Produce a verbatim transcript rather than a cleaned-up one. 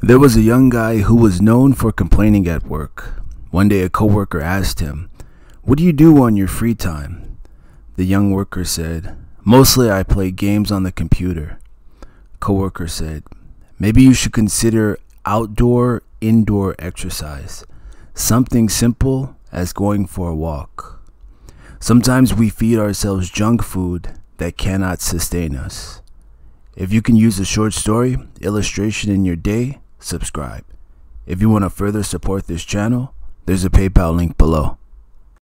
There was a young guy who was known for complaining at work. One day a coworker asked him, "What do you do on your free time?" The young worker said, "Mostly I play games on the computer." Coworker said, "Maybe you should consider outdoor, indoor exercise. Something simple as going for a walk." Sometimes we feed ourselves junk food that cannot sustain us. If you can use a short story, illustration in your day, subscribe. If you want to further support this channel, there's a PayPal link below.